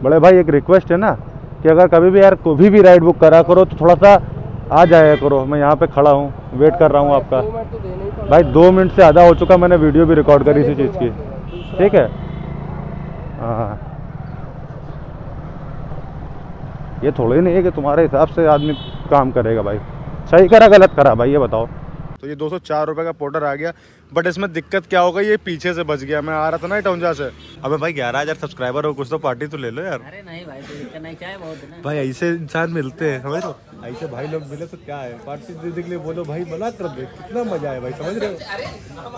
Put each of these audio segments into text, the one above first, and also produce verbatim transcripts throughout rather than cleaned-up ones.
बड़े भाई एक रिक्वेस्ट है ना कि अगर कभी भी यार कभी भी राइड बुक करा करो तो थोड़ा सा आ जाया करो। मैं यहाँ पे खड़ा हूँ, वेट कर रहा हूँ आपका। भाई दो मिनट से आधा हो चुका, मैंने वीडियो भी रिकॉर्ड करी इसी चीज़ की, ठीक है। हाँ, ये थोड़ी नहीं है कि तुम्हारे हिसाब से आदमी काम करेगा। भाई सही करा गलत करा भाई, ये बताओ। तो ये दो सौ चार रुपये का पोर्टर आ गया, बट इसमें दिक्कत क्या होगा, ये पीछे से बच गया। मैं आ रहा था ना टौंजा से। अबे भाई ग्यारह हजार सब्सक्राइबर हो, कुछ तो पार्टी तो ले लो यार। अरे नहीं भाई, तो दिक्कत नहीं, चाहे बहुत है ना भाई। ऐसे इंसान मिलते हैं, समझ लो, ऐसे भाई लोग मिले तो क्या है, पार्टी देने के लिए बोलो भाई, मना कर दे, कितना मजा है भाई, समझ रहे हो।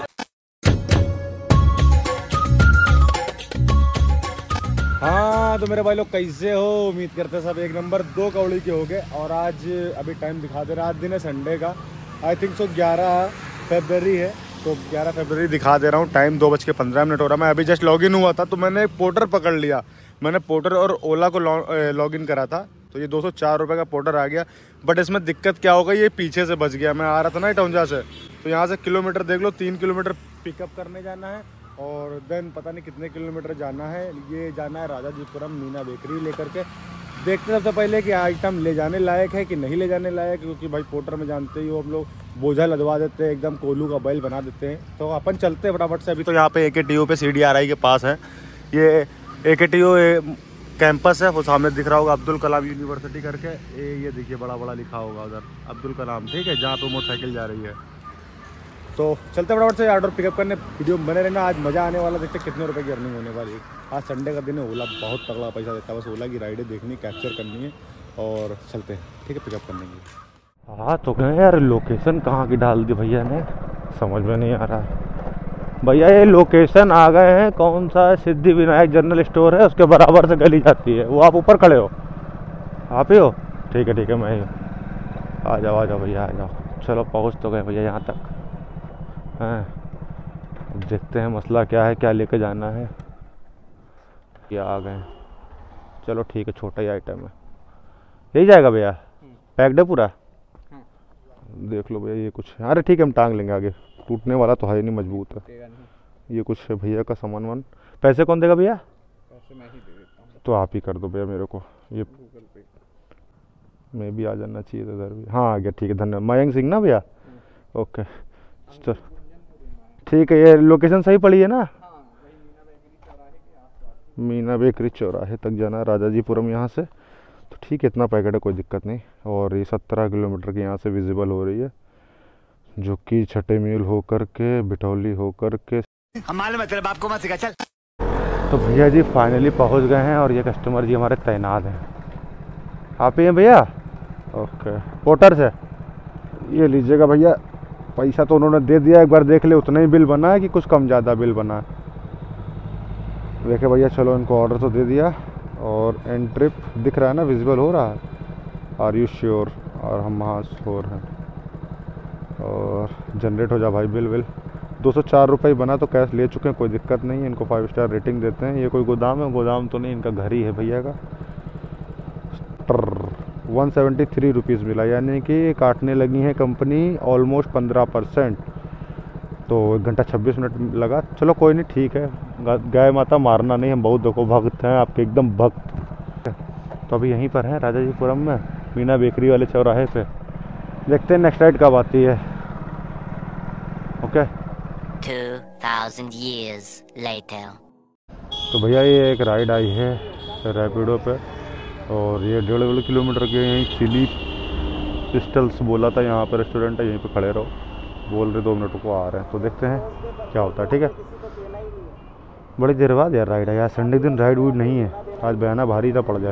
हाँ तो मेरे भाई लोग कैसे हो, उम्मीद करते हैं सब एक नंबर। दो कौड़ी के हो गए और आज अभी टाइम दिखा दे रहा, आज दिन है संडे का, आई थिंक सो ग्यारह फरवरी है। तो ग्यारह फरवरी दिखा दे रहा हूँ, टाइम दो बज के पंद्रह मिनट हो रहा है। मैं अभी जस्ट लॉगिन हुआ था तो मैंने एक पोर्टर पकड़ लिया। मैंने पोर्टर और ओला को लॉगिन करा था, तो ये दो सौ चार रुपये का पोर्टर आ गया, बट इसमें दिक्कत क्या होगा, ये पीछे से बच गया। मैं आ रहा था ना टौंजा से, तो यहाँ से किलोमीटर देख लो, तीन किलोमीटर पिकअप करने जाना है और देन पता नहीं कितने किलोमीटर जाना है। ये जाना है राजाजीपुरम मीना बेकरी लेकर के। देखते सबसे पहले कि आइटम ले जाने लायक है कि नहीं ले जाने लायक, क्योंकि भाई पोर्टर में जानते ही हो हम लोग बोझा लदवा देते हैं, एकदम कोलू का बैल बना देते हैं। तो अपन चलते हैं फटाफट से। अभी तो यहाँ पे ए के टी यू पे सी डी आर आई के पास है, ये ए के टी यू कैंपस है, वो सामने दिख रहा होगा अब्दुल कलाम यूनिवर्सिटी करके। ए ये देखिए बड़ा बड़ा लिखा होगा उधर अब्दुल कलाम, ठीक है, जहाँ पे मोटरसाइकिल जा रही है। तो चलते फटाफट से ऑर्डर पिकअप करने। वीडियो बने रहना, आज मज़ा आने वाला। देखते कितने रुपए की अर्निंग होने वाली है। आज संडे का दिन है, ओला बहुत तगड़ा पैसा देता है। बस ओला की राइडें देखनी, कैप्चर करनी है और चलते हैं, ठीक है, पिकअप करने की। हाँ तो गए यार, लोकेशन कहाँ की डाल दी भैया ने, समझ में नहीं आ रहा। भैया ये लोकेशन आ गए हैं, कौन सा सिद्धि विनायक जनरल स्टोर है, उसके बराबर से गली जाती है। वो आप ऊपर खड़े हो, आप ही हो, ठीक है ठीक है, मैं ही हूँ। आ जाओ आ जाओ भैया, आ जाओ। चलो पहुँच तो गए भैया यहाँ तक हैं। अब देखते हैं मसला क्या है, क्या लेके जाना है। ये आ गए, चलो ठीक है, छोटा ही आइटम है, यही जाएगा भैया। पैक्ड है पूरा, देख लो भैया ये कुछ। अरे ठीक है, हम टांग लेंगे आगे, टूटने वाला तो है नहीं, मजबूत है। ये कुछ है भैया का सामान वान। पैसे कौन देगा भैया? पैसे मैं ही दे देता हूँ। तो आप ही कर दो भैया मेरे को, ये गूगल पे मैं भी आ जाना चाहिए इधर भी। हाँ आ गया, ठीक है, धन्यवाद। मयंक सिंह ना भैया, ओके चल ठीक है। ये लोकेशन सही पड़ी है ना? मीना बेकरी चौराहे तक जाना है राजाजीपुरम यहाँ से, तो ठीक है, इतना पैकेट है, कोई दिक्कत नहीं। और ये सत्रह किलोमीटर की यहाँ से विजिबल हो रही है, जो कि छठे मील होकर के बिटौली होकर के। हमारे मतलब बाप को मत सिखा, चल। तो भैया जी फाइनली पहुँच गए हैं और ये कस्टमर जी हमारे तैनात हैं। आप ही हैं भैया? ओके, पोर्टर से ये लीजिएगा भैया। पैसा तो उन्होंने दे दिया, एक बार देख ले उतना ही बिल बना है कि कुछ कम ज़्यादा बिल बना है, देखे भैया। चलो इनको ऑर्डर तो दे दिया और एंड ट्रिप दिख रहा है ना, विजिबल हो रहा है, आर यू श्योर? और हम वहाँ श्योर हैं। और जनरेट हो जा भाई बिल विल। दो सौ चार रुपये बना, तो कैश ले चुके हैं, कोई दिक्कत नहीं है। इनको फाइव स्टार रेटिंग देते हैं। ये कोई गोदाम है? गोदाम तो नहीं, इनका घर ही है भैया का। वन सेवेंटी थ्री रुपीज़ मिला, यानी कि काटने लगी है कंपनी ऑलमोस्ट पंद्रह परसेंट। तो एक घंटा छब्बीस मिनट लगा। चलो कोई नहीं, ठीक है, गाय माता मारना नहीं, हम बहुत देखो भक्त हैं आपके, एकदम भक्त। तो अभी यहीं पर हैं राजाजीपुरम में, मीना बेकरी वाले चौराहे पे। देखते हैं नेक्स्ट राइड कब आती है। Okay, two thousand years later. तो भैया ये एक राइड आई है रैपिडो पे, और ये डेढ़ डेढ़ किलोमीटर के। यहीं चिली पिस्टल्स बोला था, यहाँ पर रेस्टोरेंट है, यहीं पे खड़े रहो, बोल रहे दो मिनट को आ रहे हैं। तो देखते हैं क्या होता है, ठीक है। बड़ी देर बाद यार राइड है, यार संडे दिन राइड वूड नहीं है, आज बयाना भारी था पड़ जाए।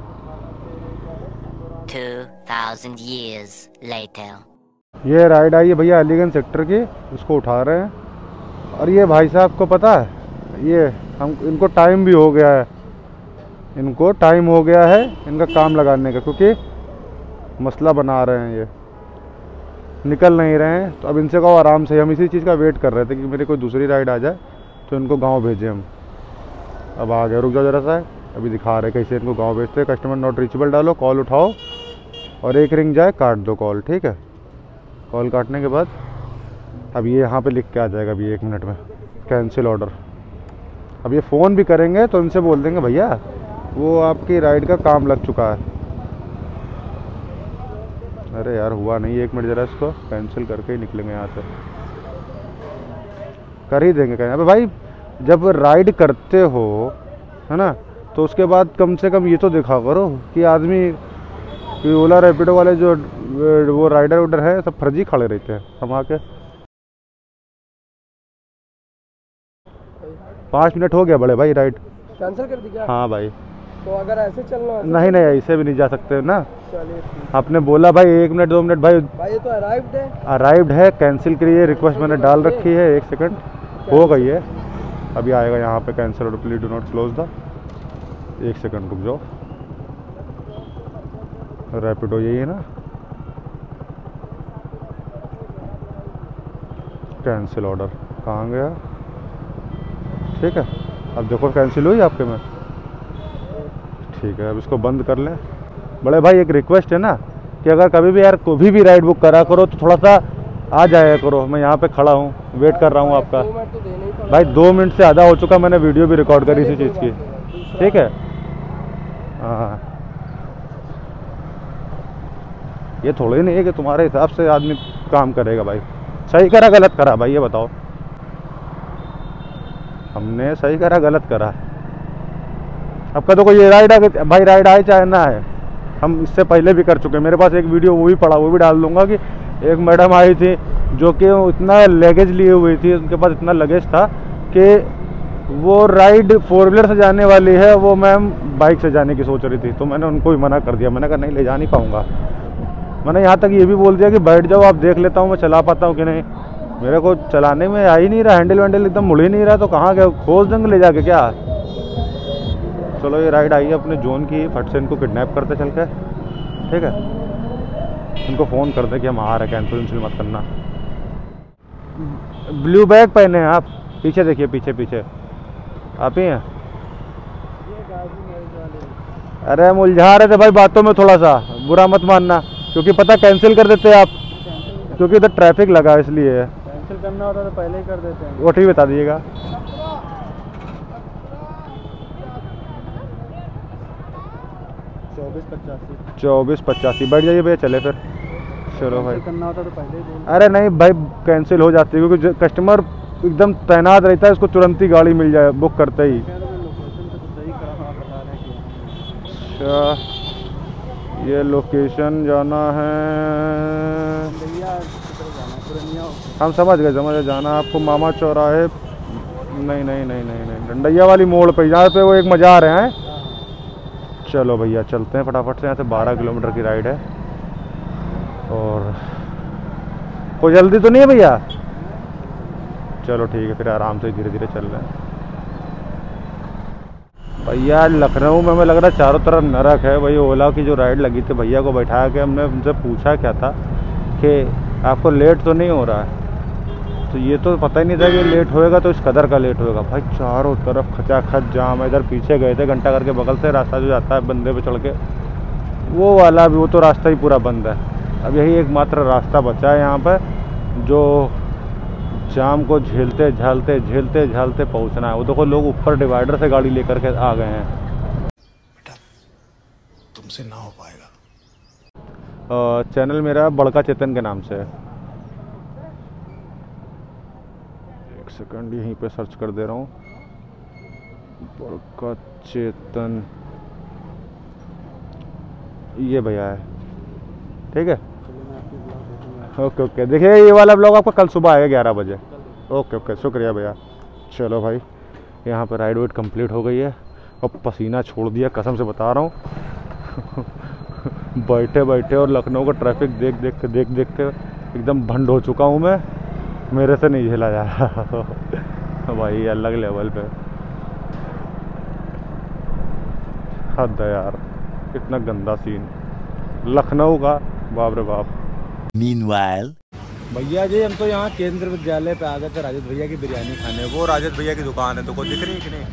two thousand years later. ये राइड आई है भैया अलीगंज सेक्टर की, उसको उठा रहे हैं। और ये भाई साहब को पता है, ये हम इनको टाइम भी हो गया है, इनको टाइम हो गया है इनका काम लगाने का, क्योंकि मसला बना रहे हैं, ये निकल नहीं रहे हैं। तो अब इनसे कहो आराम से, हम इसी चीज़ का वेट कर रहे थे कि मेरी कोई दूसरी राइड आ जाए तो इनको गांव भेजें हम। अब आ गए, रुक जाओ जरा सा, अभी दिखा रहे कैसे इनको गांव भेजते हैं। कस्टमर नॉट रीचेबल डालो, कॉल उठाओ और एक रिंग जाए, काट दो कॉल, ठीक है। कॉल काटने के बाद अब ये यहाँ पे लिख के आ जाएगा अभी एक मिनट में, कैंसिल ऑर्डर। अब ये फ़ोन भी करेंगे तो इनसे बोल देंगे भैया वो आपकी राइड का काम लग चुका है। अरे यार हुआ नहीं, एक मिनट ज़रा इसको कैंसिल करके ही निकलेंगे यहाँ से, कर ही देंगे कहीं। अबे भाई जब राइड करते हो है ना, तो उसके बाद कम से कम ये तो दिखा करो कि आदमी कि ओला रैपिडो वाले जो वो राइडर उडर है सब फर्जी खड़े रहते हैं। हम आके पाँच मिनट हो गया बड़े भाई, राइड कैंसिल कर दी क्या? हाँ भाई। तो अगर ऐसे चलना है नहीं नहीं ऐसे भी नहीं जा सकते ना। चलिए ठीक। आपने बोला भाई एक मिनट दो मिनट भाई। भाई ये तो अराइव्ड है। अराइव्ड है, कैंसिल करिए, रिक्वेस्ट मैंने डाल रखी है। एक सेकंड हो गई है, अभी आएगा यहाँ पे कैंसिल और please do not close the. एक सेकंड रुक जाओ, रैपिडो यही है ना, कैंसिल ऑर्डर कहाँ गया? ठीक है अब देखो कैंसिल हुई आपके में। ठीक है अब इसको बंद कर लें। बड़े भाई एक रिक्वेस्ट है ना कि अगर कभी भी यार कोई भी राइड बुक करा करो तो थोड़ा सा आ जाया करो। मैं यहाँ पे खड़ा हूँ, वेट कर रहा हूँ आपका। दो मिनट तो देने ही पड़ेगा। भाई दो मिनट से ज़्यादा हो चुका, मैंने वीडियो भी रिकॉर्ड करी इसी चीज़ की। ठीक है हाँ, ये थोड़ी नहीं है कि तुम्हारे हिसाब से आदमी काम करेगा। भाई सही करा गलत करा भाई ये बताओ? हमने सही करा गलत करा? आपका तो कोई ये राइड आ भाई, राइड आए चाहे ना आए, हम इससे पहले भी कर चुके हैं। मेरे पास एक वीडियो वो भी पड़ा, वो भी डाल दूंगा कि एक मैडम आई थी जो कि इतना लगेज लिए हुई थी, उनके पास इतना लगेज था कि वो राइड फोर व्हीलर से जाने वाली है, वो मैम बाइक से जाने की सोच रही थी। तो मैंने उनको भी मना कर दिया, मैंने कहा नहीं ले जा नहीं पाऊँगा। मैंने यहाँ तक ये भी बोल दिया कि बैठ जाओ, आप देख लेता हूँ मैं चला पाता हूँ कि नहीं। मेरे को चलाने में आ ही नहीं रहा, हैंडल वैंडल एकदम मुड़ ही नहीं रहा, तो कहाँ गए? खोज देंगे ले जाके क्या? चलो ये राइड आई है अपने जोन की, फट से इनको किडनैप करते चल के। ठीक है इनको फ़ोन कर दे कि हम आ रहे, कैंसिल वैंसिल मत करना। ब्लू बैग पहने हैं आप, पीछे देखिए, पीछे पीछे आप ही हैं। अरे हम उलझा रहे थे भाई बातों में, थोड़ा सा बुरा मत मानना, क्योंकि पता कैंसिल कर देते आप, क्योंकि इधर ट्रैफिक लगा इसलिए। कैंसिल करना होता तो पहले ही कर देते हैं। वो ठीक बता दीजिएगा। चौबीस पचासी चौबीस पचासी बैठ जाइए भैया, चले फिर। चलो भाई करना होता तो पहले ही बोल। अरे नहीं भाई कैंसिल हो जाती है, क्योंकि कस्टमर एकदम तैनात रहता है, इसको तुरंत ही गाड़ी मिल जाए बुक करते ही। अच्छा ये लोकेशन जाना है, हम समझ गए समझ गए जाना आपको मामा चौराहे। नहीं नहीं नहीं नहीं नहीं डंडैया वाली मोड़ पे, जहाँ पे वो एक मजा आ रहे हैं। चलो भैया चलते हैं फटाफट से, यहाँ से बारह किलोमीटर की राइड है और कोई जल्दी तो नहीं है भैया? चलो ठीक है फिर आराम से धीरे धीरे चल रहे हैं। भैया लखनऊ में हमें लग रहा है चारों तरफ नरक है। वही ओला की जो राइड लगी थी, भैया को बैठा के हमने उनसे पूछा क्या था कि आपको लेट तो नहीं हो रहा है, तो ये तो पता ही नहीं था कि लेट होएगा तो इस कदर का लेट होएगा। भाई चारों तरफ खचाखच जाम है। इधर पीछे गए थे घंटा करके, बगल से रास्ता जो जाता है बंदे पे चढ़ के, वो वाला भी, वो तो रास्ता ही पूरा बंद है। अब यही एकमात्र रास्ता बचा है यहाँ पर, जो जाम को झेलते झालते झेलते झालते पहुँचना है। वो देखो लोग ऊपर डिवाइडर से गाड़ी लेकर के आ गए हैं। बेटा तुमसे ना हो पाएगा। चैनल मेरा बड़का चेतन के नाम से है। एक सेकंड यहीं पे सर्च कर दे रहा हूँ, बड़का चेतन, ये भैया है। ठीक है ओके ओके। देखिए ये वाला ब्लॉग आपका कल सुबह आएगा ग्यारह बजे। ओके ओके शुक्रिया भैया। चलो भाई यहाँ पे राइड वाइड कंप्लीट हो गई है और पसीना छोड़ दिया, कसम से बता रहा हूँ। बैठे बैठे और लखनऊ का ट्रैफिक देख देख के देख देख के एकदम भंड हो चुका हूँ मैं, मेरे से नहीं झेला जा रहा। भाई अलग लेवल पे हद है यार, इतना गंदा सीन लखनऊ का, बाप रे बाप। Meanwhile, भैया जी हम तो यहाँ केंद्र विद्यालय पे आ गए थे राजेश भैया की बिरयानी खाने। वो राजेश भैया की दुकान है, तो को दिख रही है कि नहीं?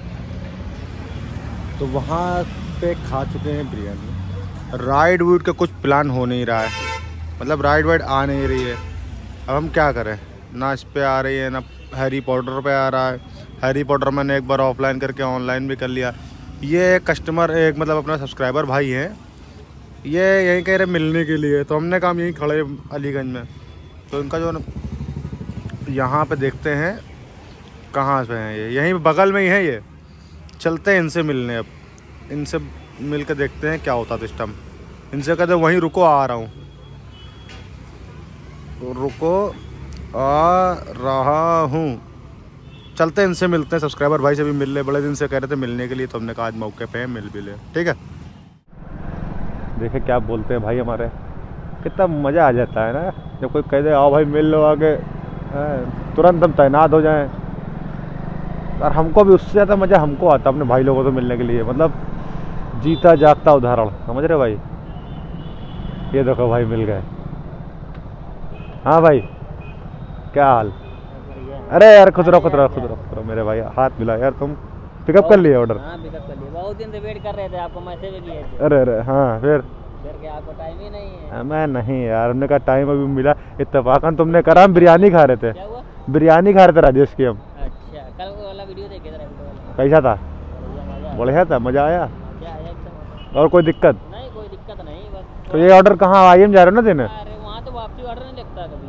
तो वहाँ पे खा चुके हैं बिरयानी। राइड वूड का कुछ प्लान हो नहीं रहा है, मतलब राइड वाइड आ नहीं रही है। अब हम क्या करें, ना इस पे आ रही है ना हैरी पॉटर पे आ रहा है। हैरी पॉटर मैंने एक बार ऑफलाइन करके ऑनलाइन भी कर लिया, ये कस्टमर एक मतलब अपना सब्सक्राइबर भाई हैं, ये यहीं कह रहे मिलने के लिए, तो हमने काम यहीं खड़े अलीगंज में, तो इनका जो यहाँ पे देखते हैं कहाँ पे हैं ये, यहीं बगल में ही है ये, चलते हैं इनसे मिलने। अब इनसे मिल के देखते हैं क्या होता सिस्टम। इनसे कहते वहीं रुको आ रहा हूँ, रुको आ रहा हूँ, चलते हैं इनसे मिलते हैं। सब्सक्राइबर भाई से भी मिल ले, बड़े दिन से कह रहे थे मिलने के लिए, तो हमने कहा आज मौके पे मिल भी ले। ठीक है, देखे क्या बोलते हैं भाई हमारे, कितना मज़ा आ जाता है ना जब कोई कह दे आओ भाई मिल लो आगे, तुरंत हम तैनात हो जाएं। और हमको भी उससे ज़्यादा मज़ा हमको आता अपने भाई लोगों से मिलने के लिए, मतलब जीता जागता उदाहरण, समझ रहे भाई। ये देखो भाई मिल गए। हाँ भाई क्या हाल? अरे यार खुद रहो खुद रहो खुद रहो खुद रहो मेरे भाई, हाथ मिला यार। तुम पिकअप कर लिए ऑर्डर? हाँ पिकअप कर लिए, बहुत दिन से वेट कर रहे थे, आपको मैसेज भी किए थे। अरे अरे हाँ फिर फिर क्या आपको टाइम ही नहीं है? मैं नहीं यार, हमने कहा टाइम अभी मिला, इत्तेफाकन तुमने करा, हम बिरयानी खा रहे थे। क्या हुआ? बिरयानी खा रहे थे राजेश की हम। अच्छा, कल वो वाला वीडियो देखे थे वाला। कैसा था? बढ़िया, मजा बढ़िया था, मज़ा आया। क्या आया एकदम? और कोई दिक्कत? नहीं कोई दिक्कत नहीं, बस तो ये ऑर्डर कहाँ आई एम जा रहे हो ना देने? अरे वहाँ तो वापसी ऑर्डर नहीं लगता कभी।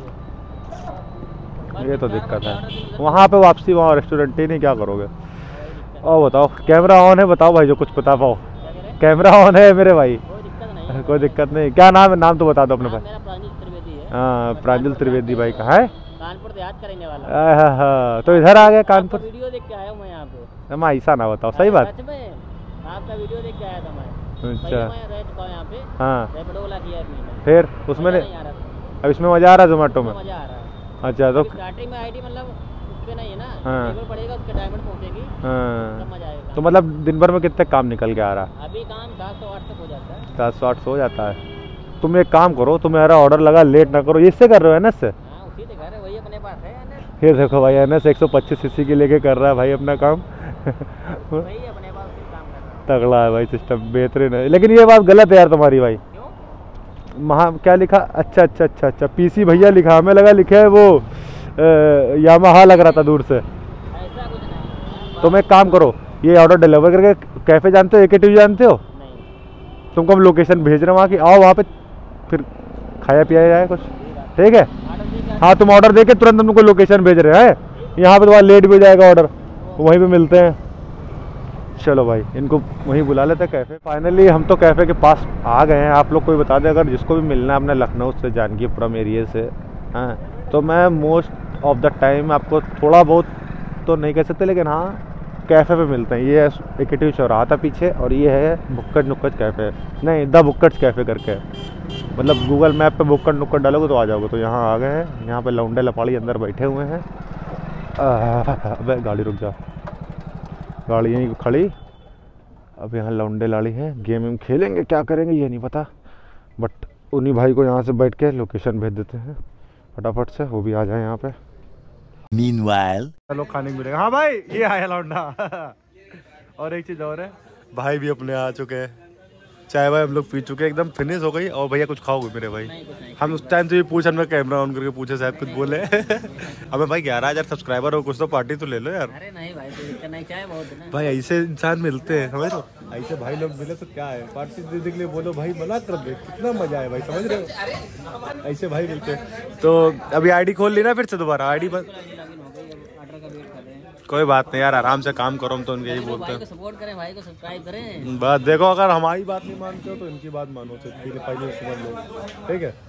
ये तो दिक्कत है वहाँ पे वापसी, वहाँ रेस्टोरेंट ही नहीं, क्या करोगे? और बताओ कैमरा ऑन है, बताओ भाई जो कुछ बता पाओ। कैमरा ऑन है मेरे भाई, कोई दिक्कत नहीं। कोई दिक्कत नहीं। क्या नाम है? नाम तो बता दो अपने भाई। मेरा प्रांजल त्रिवेदी है। हाँ प्रांजल त्रिवेदी भाई कहाँ है? कानपुर देहात करने वाला। हाँ हाँ, तो इधर आ गए कानपुर। वीडियो देख के आया हूँ मैं यहाँ पे। मैं ऐसा ना बताओ, सही बात। सच में आपका वीडियो देख के आया था मैं। अच्छा मैं रह चुका हूँ यहाँ पे। हाँ रैपिडो वाला किया है मैंने। फिर उसमें नहीं आ रहा था। अब इसमें मज़ा आ रहा है जोमेटो में? मजा आ रहा है। अच्छा तो स्टार्टिंग में आईडी मतलब उस पे नहीं है ना, हाँ। लेवल पड़ेगा उसके डायमंड पहुंचेगी हाँ, तब मजा आएगा। तो मतलब दिन भर में कितने काम निकल के आ रहा है? अभी काम सात सौ आठ तक हो जाता है। सात सौ आठ सौ हो जाता है। तुम एक काम करो, तुम्हारा ऑर्डर लगा, लेट ना करो। इससे कर रहे हो एन एस से? हाँ उसी से घर है, वही अपने पास है एन एस। ये देखो भाई एन एस एक सौ पच्चीस सीसी की लेके कर रहा है भाई अपना काम। वही अपने पास उसी काम कर रहा है। तगड़ा है भाई, सिस्टम बेहतरीन है। लेकिन ये बात गलत है यार तुम्हारी भाई। क्यों? महा क्या लिखा? अच्छा अच्छा अच्छा अच्छा पीसी भैया लिखा, हमें लगा लिखे है वो यामाहा लग रहा था दूर से। ऐसा कुछ नहीं। तुम एक काम करो, ये ऑर्डर डिलीवर करके कैफ़े जानते हो, ए के टी जानते हो? नहीं। तुमको हम लोकेशन भेज रहे हैं वहाँ की, आओ वहाँ पे फिर खाया पिया जाए कुछ, ठीक है? ऑर्डर दे के हाँ तुम ऑर्डर दे के तुरंत तुमको लोकेशन भेज रहे हैं, यहाँ पे तुम्हारा लेट भी हो जाएगा ऑर्डर, वहीं पे मिलते हैं। चलो भाई इनको वहीं बुला लेते हैं कैफ़े। फाइनली हम तो कैफ़े के पास आ गए हैं। आप लोग कोई बता दें अगर जिसको भी मिलना है अपने लखनऊ से, जानकीपुरम एरिया से, हाँ तो मैं मोस्ट ऑफ द टाइम आपको थोड़ा बहुत तो नहीं कह सकते, लेकिन हाँ कैफ़े पे मिलते हैं। ये ए के टी चौराहा था पीछे, और ये है बुक्कड़ नुक्कड़ कैफ़े, नहीं द बुक्कड़ कैफ़े करके, मतलब गूगल मैप पे बुक्कड़ नुक्कड़ डालोगे तो आ जाओगे। तो यहाँ आ गए हैं, यहाँ पे लौंडे लपाड़ी अंदर बैठे हुए हैं। अबे गाड़ी रुक जा, गाड़ी यहीं खड़ी। अब यहाँ लौंडे लाड़ी हैं, गेम वेम खेलेंगे, क्या करेंगे ये नहीं पता, बट उन्हीं भाई को यहाँ से बैठ के लोकेशन भेज देते हैं फटाफट से, वो भी आ जाए यहाँ पे। Meanwhile, लोग खाने को मिलेगा। हाँ भाई ये आया लौंडा। और एक चीज़ और है, भाई भी अपने आ चुके हैं, चाय भाई हम लोग पी चुके हैं, एकदम फिनिश हो गई। और भैया कुछ खाओगे मेरे भाई? नहीं, कुछ नहीं। हम उस टाइम से भी पूछा, हमने कैमरा ऑन करके पूछे, शायद कुछ बोले। अबे भाई ग्यारह हजार सब्सक्राइबर हो, कुछ तो पार्टी तो ले लो यार। अरे नहीं भाई कोई दिक्कत नहीं, चाय बहुत है ना। भाई ऐसे इंसान मिलते हैं, समझ रहे हो? ऐसे भाई लोग मिले तो क्या है, पार्टी देने के लिए बोलो भाई, मना कर दे, कितना मजा है भाई, समझ रहे हो? ऐसे भाई मिलते हैं। तो अभी आईडी खोल ली ना फिर से दोबारा? आईडी बंद, लॉगिन हो गई, अब ऑर्डर का वेट कर रहे हैं। कोई बात नहीं यार, आराम से काम करो, हम तो उनके यही बोलते भाई हैं। को सपोर्ट करें, भाई को सब्सक्राइब करें। बस देखो, अगर हमारी बात नहीं मानते हो तो इनकी बात मानो, तो पहले समझ लो, ठीक है?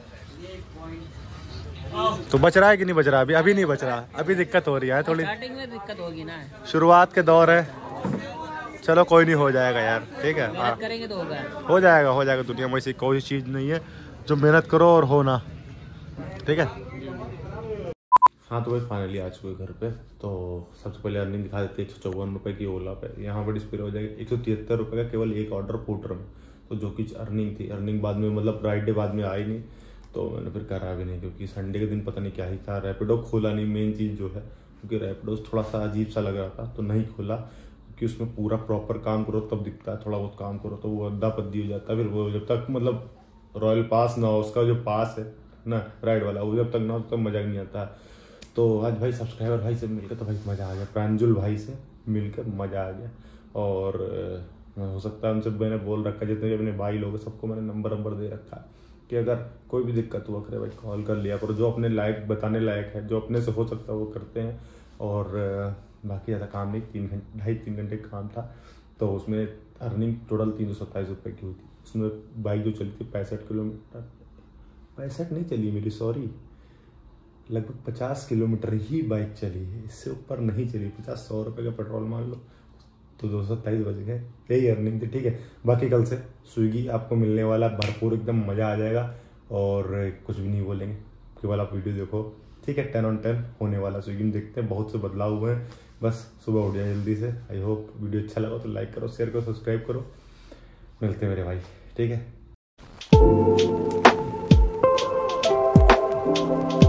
तो बच रहा है कि नहीं बच रहा? अभी अभी नहीं बच रहा, अभी दिक्कत हो रही है थोड़ी, स्टार्टिंग में दिक्कत होगी ना, शुरुआत के दौर है। चलो कोई नहीं, हो जाएगा यार, ठीक है? हाँ मेहनत करेंगे तो होगा। हो जाएगा, हो जाएगा। दुनिया में ऐसी कोई चीज़ नहीं है जो मेहनत करो और हो ना, ठीक है? हाँ तो भाई फाइनली आ चुके घर पे। तो सबसे पहले अर्निंग दिखा देते हैं, एक सौ चौवन रुपये की ओला पे। यहाँ पर डिस्प्ले हो जाएगी एक सौ तिहत्तर रुपये का केवल एक ऑर्डर पुटर में। तो जो कि अर्निंग थी, अर्निंग बाद में मतलब फ्राइडे बाद में आई नहीं, तो मैंने फिर करा भी नहीं, क्योंकि संडे के दिन पता नहीं क्या ही था, रैपिडो खोला नहीं मेन चीज़ जो है, क्योंकि रैपिडो थोड़ा सा अजीब सा लग रहा था तो नहीं खोला, क्योंकि उसमें पूरा प्रॉपर काम करो तब दिखता है, थोड़ा बहुत काम करो तो वो अद्दा पद्दी हो जाता है। फिर वो जब तक मतलब रॉयल पास ना हो, उसका जो पास है ना राइड वाला, वो जब तक ना हो तब मज़ा नहीं आता है। तो आज भाई सब्सक्राइबर भाई से मिलकर तो भाई मज़ा आ गया, प्रांजुल भाई से मिलकर मज़ा आ गया। और हो सकता है उनसे मैंने बोल रखा है, जितने भी अपने भाई लोग हैं सबको मैंने नंबर नंबर दे रखा है कि अगर कोई भी दिक्कत हुआ करे भाई कॉल कर लिया करो। जो अपने लायक बताने लायक है, जो अपने से हो सकता है वो करते हैं। और बाकी ज़्यादा काम नहीं, तीन घंटे ढाई तीन घंटे काम था, तो उसमें अर्निंग टोटल तीन सौ सत्ताईस रुपये की हुई थी। उसमें बाइक जो चली थी पैंसठ किलोमीटर पैंसठ नहीं चली मेरी, सॉरी, लगभग पचास किलोमीटर ही बाइक चली है, इससे ऊपर नहीं चली। पचास सौ रुपये का पेट्रोल मान लो तो दो सौ सत्ताईस बज गए, यही अर्निंग थी। ठीक है, बाकी कल से स्विगी आपको मिलने वाला, भरपूर एकदम मज़ा आ जाएगा और कुछ भी नहीं बोलेंगे, केवल आप वीडियो देखो। ठीक है, टेन ऑन टेन होने वाला स्विगी में, देखते हैं, बहुत से बदलाव हुए हैं। बस सुबह उठ जाए जल्दी से। आई होप वीडियो अच्छा लगा तो लाइक करो, शेयर करो, सब्सक्राइब करो। मिलते हैं मेरे भाई, ठीक है।